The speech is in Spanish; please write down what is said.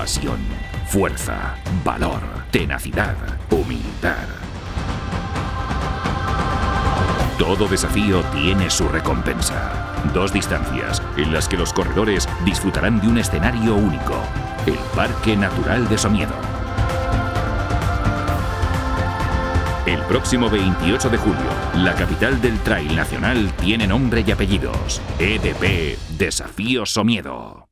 pasión, fuerza, valor, tenacidad, humildad. Todo desafío tiene su recompensa. 2 distancias en las que los corredores disfrutarán de un escenario único: el Parque Natural de Somiedo. El próximo 28 de julio, la capital del trail nacional tiene nombre y apellidos: EDP Desafío Somiedo.